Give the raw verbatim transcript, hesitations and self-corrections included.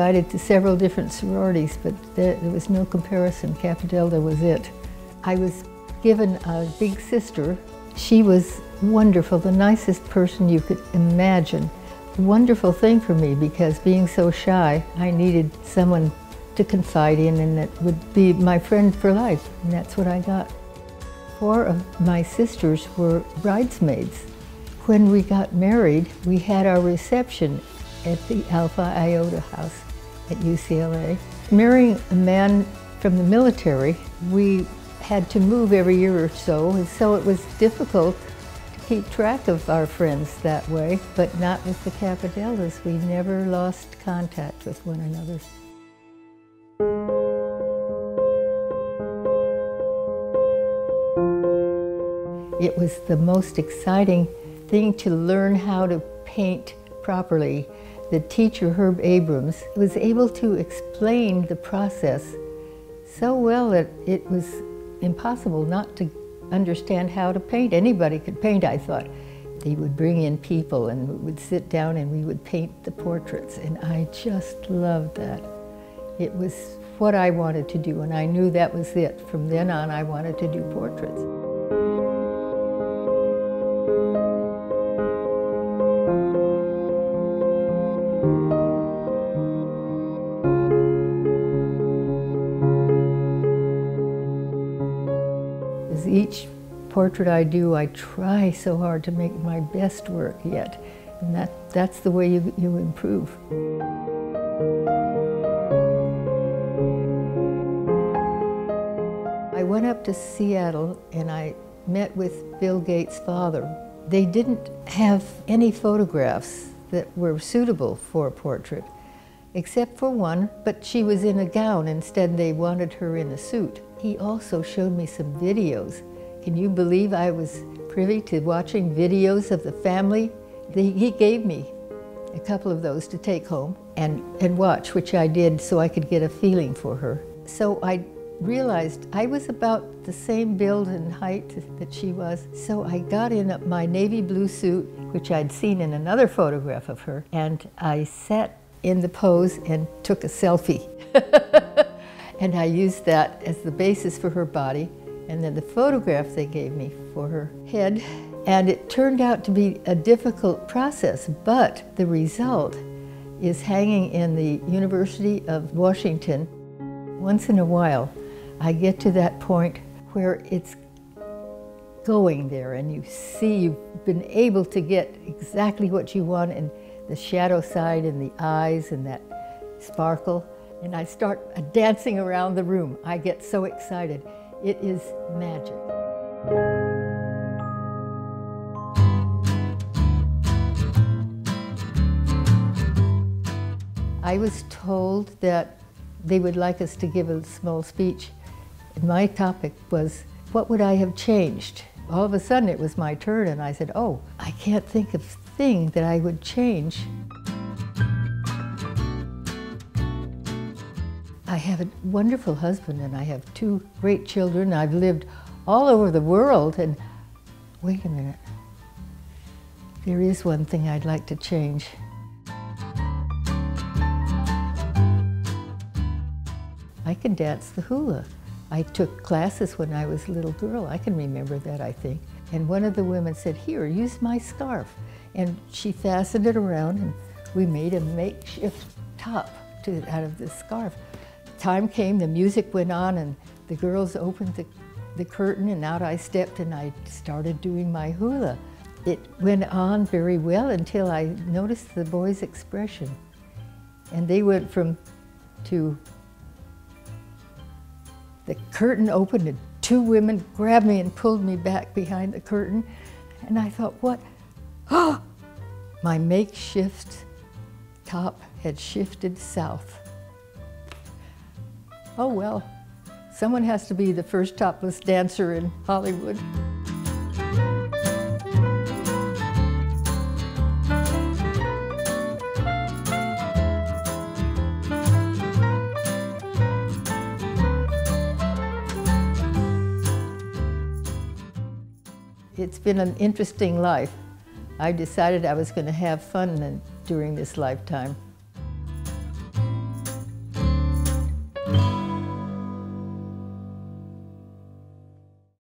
invited to several different sororities, but there, there was no comparison. Kappa Delta was it. I was given a big sister. She was wonderful, the nicest person you could imagine. A wonderful thing for me, because being so shy, I needed someone to confide in and that would be my friend for life, and that's what I got. Four of my sisters were bridesmaids. When we got married, we had our reception at the Alpha Iota House at U C L A. Marrying a man from the military, we had to move every year or so, and so it was difficult to keep track of our friends that way, but not with the Kappa Deltas. We never lost contact with one another. It was the most exciting thing to learn how to paint properly. The teacher, Herb Abrams, was able to explain the process so well that it was impossible not to understand how to paint. Anybody could paint, I thought. They would bring in people and we would sit down and we would paint the portraits, and I just loved that. It was what I wanted to do, and I knew that was it. From then on, I wanted to do portraits. Each portrait I do, I try so hard to make my best work yet. And that, that's the way you, you improve. I went up to Seattle and I met with Bill Gates' father. They didn't have any photographs that were suitable for a portrait, except for one, but she was in a gown. Instead, they wanted her in a suit. He also showed me some videos. Can you believe I was privy to watching videos of the family? He gave me a couple of those to take home and, and watch, which I did so I could get a feeling for her. So I realized I was about the same build and height that she was. So I got in my navy blue suit, which I'd seen in another photograph of her, and I sat in the pose and took a selfie. And I used that as the basis for her body, and then the photograph they gave me for her head. And it turned out to be a difficult process, but the result is hanging in the University of Washington. Once in a while, I get to that point where it's going there, and you see you've been able to get exactly what you want, and the shadow side and the eyes and that sparkle. And I start dancing around the room. I get so excited. It is magic. I was told that they would like us to give a small speech. And my topic was, what would I have changed? All of a sudden it was my turn, and I said, oh, I can't think of a thing that I would change. I have a wonderful husband and I have two great children. I've lived all over the world, and wait a minute, there is one thing I'd like to change. I can dance the hula. I took classes when I was a little girl. I can remember that, I think. And one of the women said, here, use my scarf. And she fastened it around and we made a makeshift top to, out of this scarf. Time came, the music went on, and the girls opened the, the curtain, and out I stepped and I started doing my hula. It went on very well until I noticed the boys' expression. And they went from to the curtain opened and two women grabbed me and pulled me back behind the curtain. And I thought, what? Oh, my makeshift top had shifted south. Oh well, someone has to be the first topless dancer in Hollywood. It's been an interesting life. I decided I was going to have fun during this lifetime.